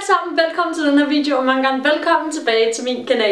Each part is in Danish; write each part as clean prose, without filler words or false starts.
sammen, velkommen til den her video, og mange gange velkommen tilbage til min kanal.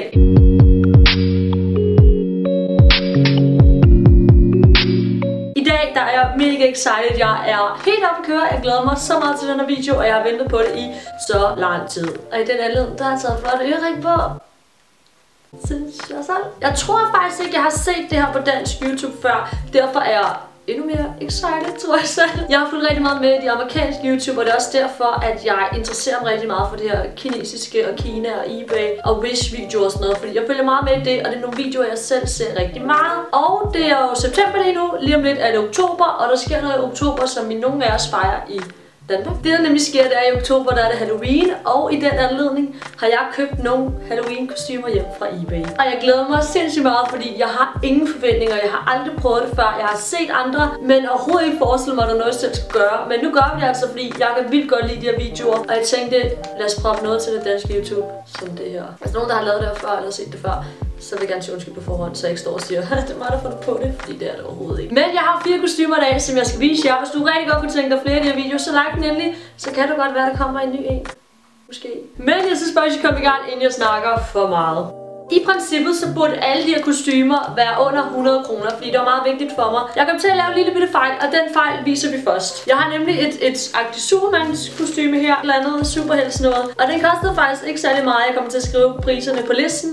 I dag der er jeg mega excited, jeg er helt oppe at køre, jeg glæder mig så meget til den her video, og jeg har ventet på det i så lang tid. Og i den anledning, der har jeg taget flot ørering på. Synes jeg selv. Jeg tror faktisk ikke, jeg har set det her på dansk YouTube før, derfor er jeg endnu mere excited, tror jeg selv. Jeg har fulgt rigtig meget med i de amerikanske YouTube, og det er også derfor, at jeg interesserer mig rigtig meget for det her kinesiske og Kina og eBay og Wish-videoer og sådan noget. Fordi jeg følger meget med i det, og det er nogle videoer, jeg selv ser rigtig meget. Og det er jo september lige nu, lige om lidt er det oktober, og der sker noget i oktober, som nogle af os fejrer i Danmark. Det der nemlig sker, det er i oktober, der er det Halloween, og i den anledning har jeg købt nogle Halloween-kostymer hjem fra eBay. Og jeg glæder mig sindssygt meget, fordi jeg har ingen forventninger, jeg har aldrig prøvet det før, jeg har set andre, men overhovedet ikke forestillet mig, at der er noget, jeg selv skal gøre. Men nu gør vi det altså, fordi jeg kan vildt godt lide de her videoer, og jeg tænkte, lad os prøve noget til det danske YouTube, som det her. Hvis nogen, der har lavet det her før, eller set det før, så vil jeg gerne sige undskyld på forhånd, så jeg ikke står og siger, det er mig, der får det på det, fordi det er det overhovedet ikke. Men jeg har 4 kostymer i dag, som jeg skal vise jer. Hvis du rigtig godt kunne tænke dig flere af de her videoer, så like den endelig, så kan det godt være, der kommer en ny en. Måske. Men jeg synes bare, at jeg skal komme i gang, inden jeg snakker for meget. I princippet så burde alle de her kostymer være under 100 kroner, fordi det var meget vigtigt for mig. Jeg kom til at lave en lille bitte fejl, og den fejl viser vi først. Jeg har nemlig et agtigt Supermans kostyme her, eller andet superhelts noget, og den kostede faktisk ikke særlig meget. Jeg kommer til at skrive priserne på listen.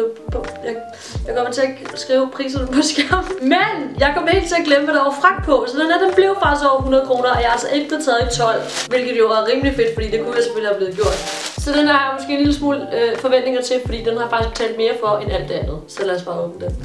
Jeg kommer til at skrive priserne på skærmen. Men jeg kommer helt til at glemme, hvad der var fragt på. Så den blev faktisk over 100 kroner, og jeg er altså ikke blevet taget i 12. Hvilket jo er rimelig fedt, fordi det kunne jeg selvfølgelig have blevet gjort. Så den har jeg måske en lille smule forventninger til, fordi den har jeg faktisk betalt mere for end alt det andet. Så lad os bare åbne den.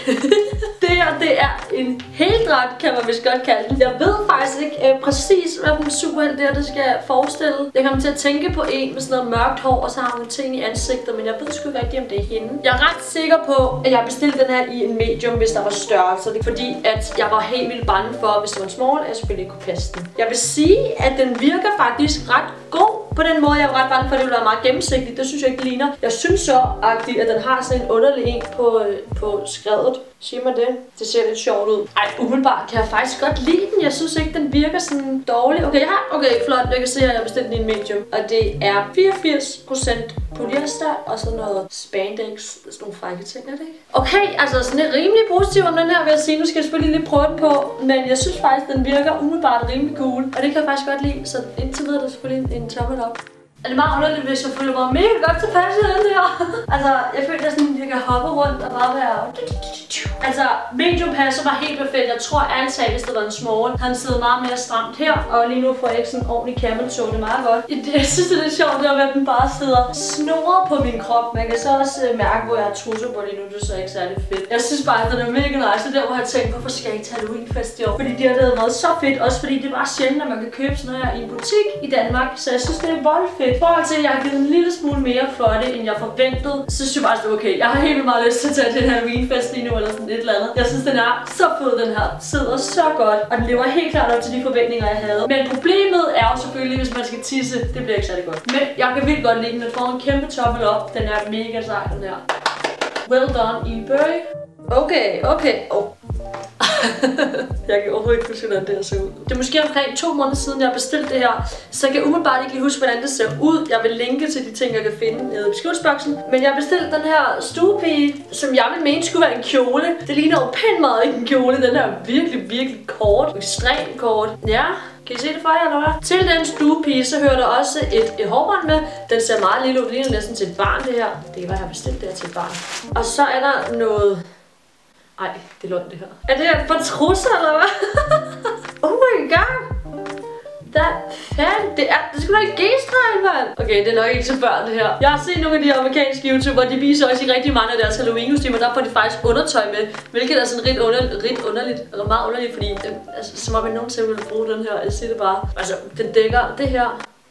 Det her, det er en heldragt, kan man vist godt kalde den. Jeg ved faktisk ikke præcis, hvad den superhelt der, det skal forestille. Jeg kommer til at tænke på en med sådan noget mørkt hår, og så har hun ting i ansigtet, men jeg ved sgu ikke rigtig, om det er hende. Jeg er ret sikker på, at jeg bestilte den her i en medium, hvis der var størrelse. Det er fordi, at jeg var helt vildt bange for, hvis det var en small, at jeg selvfølgelig ikke kunne passe den. Jeg vil sige, at den virker faktisk ret god. På den måde, jeg var ret bange for, at det ville være meget gennemsigtigt. Det synes jeg ikke ligner. Jeg synes så, at den har sådan en underlig en på skredet. Siger man det? Det ser lidt sjovt ud. Ej, umiddelbart kan jeg faktisk godt lide den. Jeg synes ikke, den virker sådan dårlig. Okay, flot. Jeg kan se, at jeg har bestilt den i en medium. Og det er 84% polyester og sådan noget spandex. Sådan nogle frække ting, er det ikke? Okay, altså sådan lidt rimelig positiv om den her, vil jeg sige. Nu skal jeg selvfølgelig lige prøve den på. Men jeg synes faktisk, den virker umiddelbart rimelig cool. Og det kan jeg faktisk godt lide. Så indtil videre er det selvfølgelig en tommel op. Er det meget underligt, hvis jeg føler mig mega godt tilpas i den her? Altså, jeg føler, at jeg kan hoppe rundt og bare være... Altså, medium passer mig helt perfekt. Jeg tror ærligt, hvis det var en small, han sidder meget mere stramt her. Og lige nu får jeg ikke sådan en ordentlig camel toe. Det er meget godt. Jeg synes, det er lidt sjovt, at den bare sidder snoret på min krop. Man kan så også mærke, hvor jeg har trusser på lige nu. Det er så ikke særlig fedt. Jeg synes bare, at den er mega nice. Det er der, hvor jeg tænker, hvorfor skal jeg ikke til Halloween-fest i år? Fordi det har været så fedt. Også fordi det er bare sjældent, at man kan købe sådan noget her i en butik i Danmark. Så jeg synes, det er voldfedt. I forhold til, at jeg har givet en lille smule mere for det, end jeg forventede, så synes jeg bare, det er okay. Jeg har helt vildt meget lyst til at tage til en Halloween-fest lige nu, eller sådan et eller andet. Jeg synes, den er så fed, den her. Sidder så godt, og den lever helt klart op til de forventninger, jeg havde. Men problemet er jo selvfølgelig, hvis man skal tisse. Det bliver ikke særlig godt. Men jeg kan vildt godt lide den. Den får en kæmpe tommel op. Den er mega sej, den her. Well done, eBay. Okay. Jeg kan overhovedet ikke huske, hvordan det her ser ud. Det er måske omkring 2 måneder siden, jeg har bestilt det her. Så jeg kan umiddelbart ikke lige huske, hvordan det ser ud. Jeg vil linke til de ting, jeg kan finde nede i beskrivelsesboksen. Men jeg har bestilt den her stuepige, som jeg vil mene skulle være en kjole. Det ligner jo pænt meget ikke en kjole. Den er virkelig kort. Ekstremt kort. Ja. Kan I se det for jer, eller hvad? Til den stuepige, så hører der også et hårbånd med. Den ser meget lille ud. Det ligner næsten til et barn, det her. Det kan være, jeg har bestilt det her til et barn. Og så er der noget... Ej, det er løgn, det her. Er det her for trusser, eller hvad? Oh my god! Hvad fanden? Det skulle da ikke G-streg, mand! Okay, det er nok ikke så børn, det her. Jeg har set nogle af de amerikanske YouTubere, de viser også i rigtig mange af deres Halloween-kostymer. Der får de faktisk undertøj med, hvilket er sådan rigtig underligt, eller meget underligt, fordi altså, som om jeg nogensinde ville bruge den her. Jeg siger det bare. Altså, den dækker det her.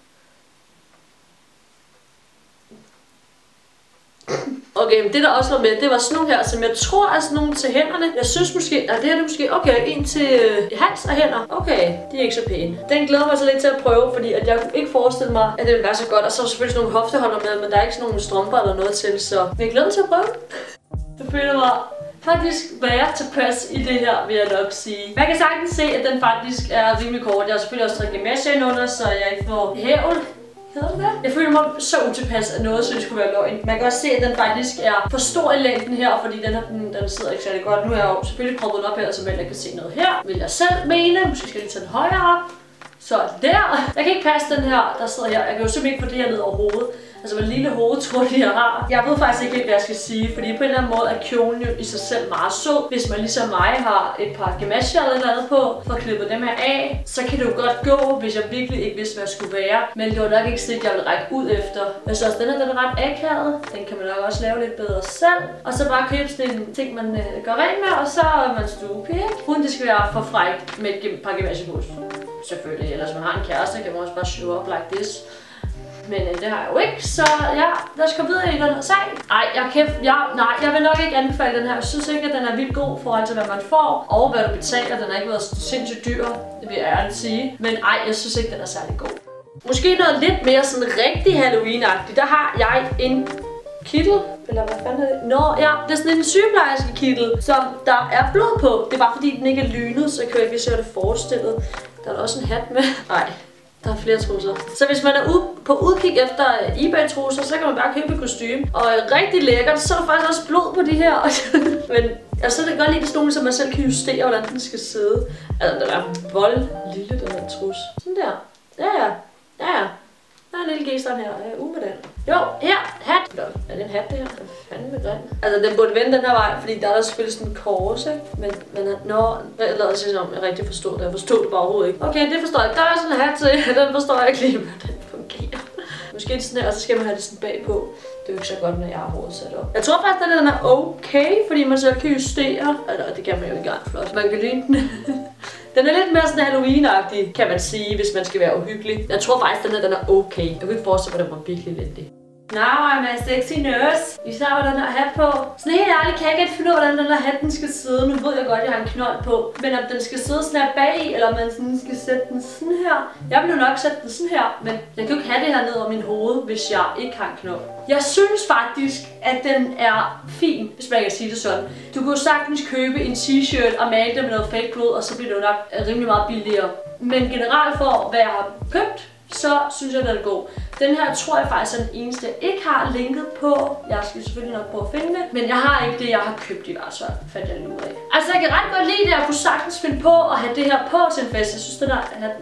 Okay, men det der også var med, det var sådan nogle her, som jeg tror er sådan nogle til hænderne. Jeg synes måske, det her er måske, okay, en til hals og hænder. Okay, de er ikke så pæne. Den glæder mig så lidt til at prøve, fordi at jeg kunne ikke forestille mig, at det ville være så godt. Og så er selvfølgelig sådan nogle hofteholder med, men der er ikke sådan nogle strømper eller noget til, så jeg glæder mig til at prøve. Jeg føler mig faktisk være tilpas i det her, vil jeg nok sige. Man kan sagtens se, at den faktisk er rimelig kort. Jeg har selvfølgelig også trykket mesh ind under, så jeg ikke får hævel. Hedder det det? Jeg føler mig så utilpas, at noget synes skulle være løgn. Man kan også se, at den faktisk er for stor i længden her, fordi den sidder ikke særlig godt. Nu har jeg jo selvfølgelig proppet den op her, så jeg kan se noget her. Vil jeg selv mene. Måske skal jeg lige tage den højere op. Så der. Jeg kan ikke passe den her, der sidder her. Jeg kan jo simpelthen ikke få det her ned over hovedet. Altså, hvor lille hoved tror de, jeg har. Jeg ved faktisk ikke helt, hvad jeg skal sige, fordi på en eller anden måde er kjolen jo i sig selv meget sød. Hvis man ligesom mig har et par gamasjer eller et eller andet på, for at klippe dem her af, så kan det jo godt gå, hvis jeg virkelig ikke vidste, hvad jeg skulle være. Men det var nok ikke sådan, jeg ville række ud efter. Jeg synes også, den er ret akavet. Den kan man nok også lave lidt bedre selv. Og så bare købe sådan en ting, man gør rent med, og så er man stuepige. Uden det skal være for frækt med et par gamasjer på. Selvfølgelig. Ellers man har en kæreste, kan man også bare show up like this. Men det har jeg jo ikke, så ja, lad os komme videre i den her sag. Ej, jeg vil nok ikke anbefale den her. Jeg synes ikke, at den er vildt god i forhold til, hvad man får, og hvad du betaler. Den har ikke været sindssygt dyr, det vil jeg ærligt sige. Men ej, jeg synes ikke, den er særlig god. Måske noget lidt mere sådan rigtig Halloween-agtigt. Der har jeg en kittel, eller hvad fanden er det? Nå, ja, det er sådan en sygeplejerskekittel, som der er blod på. Det er bare fordi, den ikke er lynet, så kan jeg ikke se, det forestillet. Der er også en hat med. Nej. Der er flere trusser. Så hvis man er på udkig efter eBay-trusser, så kan man bare købe et kostume. Og rigtig lækkert, så er der faktisk også blod på de her. Men jeg synes, det godt lide sådan nogle, så man selv kan justere, hvordan den skal sidde. Altså, den er vold lille, den her trus. Sådan der. Ja. Der er en lille g-stang her. Med den. Jo, her. Hat. Er det en hat, det her? Hvad fanden med grin? Altså, den burde vende den her vej, fordi der er selvfølgelig sådan en kors, ikke? Men jeg lader sig som, jeg rigtig forstod det. Jeg forstod det bare overhovedet ikke. Okay, det forstår jeg. Der er sådan en hat til. Den forstår jeg ikke lige, hvordan den fungerer. Måske det sådan her, og så skal man have det sådan bagpå. Det er jo ikke så godt, når jeg har hovedet sat op. Jeg tror faktisk, at den er okay, fordi man selv kan justere. Eller det kan man jo ikke engang flot. Man kan lide den. Den er lidt mere sådan Halloween-agtig, kan man sige, hvis man skal være uhyggelig. Jeg tror faktisk, at den er okay. Jeg kan ikke forestille mig, at den var virkelig elendig. Now I'm a sexy nurse. Især med den her hat på. Sådan helt ærligt kan jeg ikke finde ud af, hvordan den her hat den skal sidde. Nu ved jeg godt, at jeg har en knold på. Men om den skal sidde sådan her bag, eller om man sådan skal sætte den sådan her. Jeg vil jo nok sætte den sådan her, men jeg kan jo ikke have det her ned over min hoved, hvis jeg ikke har en knold. Jeg synes faktisk, at den er fin, hvis man kan sige det sådan. Du kunne sagtens købe en t-shirt og male det med noget fake blod, og så bliver det jo nok rimelig meget billigere. Men generelt for hvad jeg har købt, så synes jeg, den er god. Den her tror jeg faktisk er den eneste, jeg ikke har linket på. Jeg skal selvfølgelig nok prøve at finde det. Men jeg har ikke det, jeg har købt i hvert fald. Fandt jeg lige ud af. Altså, jeg kan ret godt lide det. Jeg kunne sagtens finde på at have det her på til en fest. Jeg synes, den er...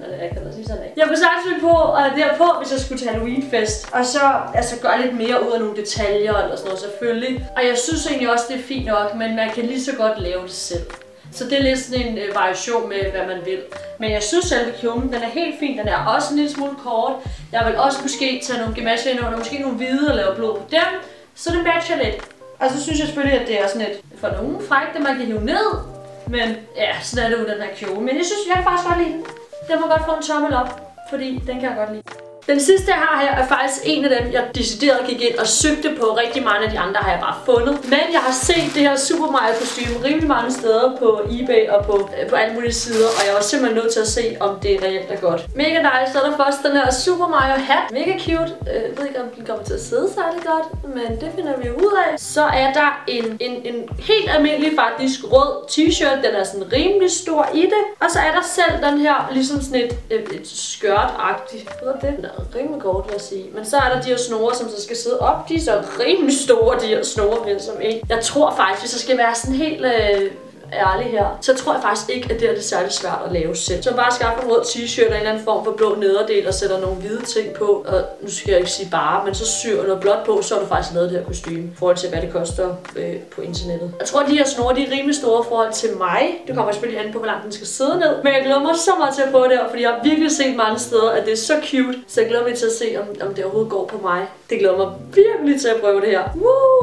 Jeg kunne sagtens finde på at have det her på, hvis jeg skulle til Halloween-fest. Og så gøre lidt mere ud af nogle detaljer eller sådan noget, selvfølgelig. Og jeg synes egentlig også, det er fint nok, men man kan lige så godt lave det selv. Så det er lidt sådan en variation med, hvad man vil. Men jeg synes selve kjolen, den er helt fin. Den er også en lille smule kort. Jeg vil også måske tage nogle gamasjer ind under, måske nogle hvide og lave blod på dem. Så det matcher lidt. Og så synes jeg selvfølgelig, at det er sådan et for nogle fræk, det man kan hive ned. Men ja, sådan er det jo den her kjole. Men jeg synes, jeg kan faktisk godt lide den. Den må godt få en tommel op, fordi den kan jeg godt lide. Den sidste, jeg har her, er faktisk en af dem, jeg decideret gik ind og søgte på. Rigtig mange af de andre har jeg bare fundet. Men jeg har set det her Super Mario kostume rimelig mange steder på eBay og på alle mulige sider. Og jeg var simpelthen nødt til at se, om det reelt er godt. Mega nice. Så er der først den her Super Mario hat. Mega cute. Jeg ved ikke, om den kommer til at sidde særlig godt, men det finder vi ud af. Så er der en helt almindelig faktisk rød t-shirt. Den er sådan rimelig stor i det. Og så er der selv den her, ligesom sådan et skørt-agtigt. Hvad er det? Rimelig kort, vil jeg sige. Men så er der de her snore, som så skal sidde op. De er så rimelig store, de her snore, som en. Jeg tror faktisk, hvis jeg skal være sådan helt ærlig her, så tror jeg faktisk ikke, at det er særlig svært at lave selv. Så bare skaffe en rød t-shirt og en eller anden form for blå nederdel og sætter nogle hvide ting på. Og nu skal jeg ikke sige bare, men så syr noget blåt på, så har du faktisk lavet det her kostume. I forhold til, hvad det koster på internettet. Jeg tror, at de her snore, de er rimelig store i forhold til mig. Det kommer selvfølgelig an på, hvor langt den skal sidde ned. Men jeg glæder mig så meget til at prøve det her, fordi jeg har virkelig set mange steder, at det er så cute. Så jeg glæder mig til at se, om det overhovedet går på mig. Det glæder mig virkelig til at prøve det her.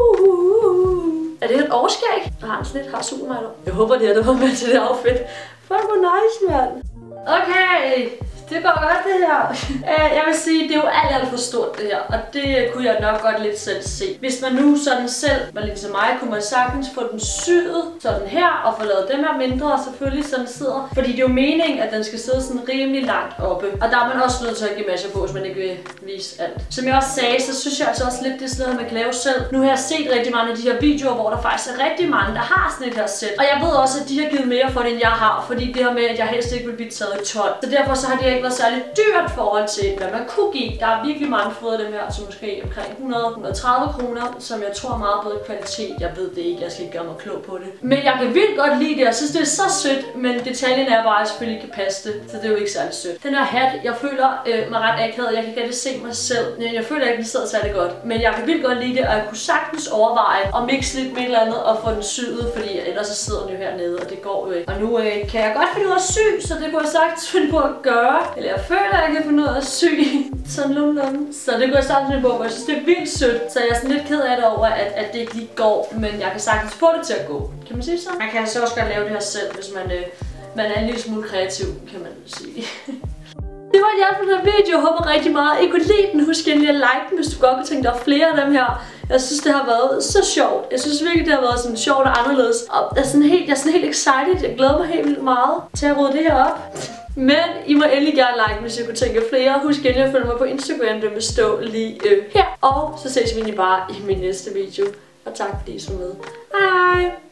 Er det et overskæg? Jeg har en sådan et har Super Mario. Jeg håber, det har været med til det outfit. Fuck, hvor nice, mand. Okay, det går godt det her. Jeg vil sige, det er jo alt for stort det her. Og det kunne jeg nok godt lidt selv se. Hvis man nu sådan selv var lidt som mig, kunne man sagtens få den syet sådan her. Og få lavet dem her mindre og selvfølgelig sådan sidder. Fordi det er jo meningen, at den skal sidde sådan rimelig langt oppe. Og der er man også nødt til at give masser på, hvis man ikke vil vise alt. Som jeg også sagde, så synes jeg altså også lidt, det er sådan noget, man kan lave selv. Nu har jeg set rigtig mange af de her videoer, hvor der faktisk er rigtig mange, der har sådan et her sæt. Og jeg ved også, at de har givet mere for det, end jeg har. Fordi det her med, at jeg helst ikke vil blive taget i 12. Så derfor så har de ikke været særlig dyrt i forhold til, hvad man kunne give. Der er virkelig mange fået af dem her, til måske omkring 100-130 kroner, som jeg tror er meget bedre kvalitet. Jeg ved det ikke, jeg skal ikke gøre mig klog på det. Men jeg kan vildt godt lide det, jeg synes det er så sødt, men detaljen er bare, at jeg selvfølgelig ikke kan passe det, så det er jo ikke særlig sødt. Den her hat, jeg føler mig ret akavet, jeg kan ikke rigtig se mig selv. Jeg føler ikke, den sidder særlig godt, men jeg kan vildt godt lide det, og jeg kunne sagtens overveje at mixe lidt med et eller andet og få den syet, fordi ellers så sidder den jo hernede, og det går jo ikke. Og nu kan jeg godt finde ud af at sy, så det kunne jeg sagtens finde på at gøre. Eller jeg føler, at jeg kan finde ud af at sy sådan nogenlunde. Så det kunne jeg sagtens finde på, og jeg synes, det er vildt sødt. Så jeg er sådan lidt ked af det over, at det ikke lige går, men jeg kan sagtens få det til at gå. Kan man sige så? Man kan så også godt lave det her selv, hvis man er en lille smule kreativ, kan man sige. Det var alt for den her video. Jeg håber rigtig meget, at I kunne lide den. Husk endelig at like den, hvis du godt kunne tænke dig flere af dem her. Jeg synes, det har været så sjovt. Jeg synes virkelig, det har været sådan sjovt og anderledes. Og jeg er sådan helt excited. Jeg glæder mig helt vildt meget til at rydde det her op. Men I må endelig gerne like, hvis I kunne tænke flere. Husk endelig at følge mig på Instagram. Det vil stå lige her. Og så ses vi egentlig bare i min næste video. Og tak fordi I så med. Hej!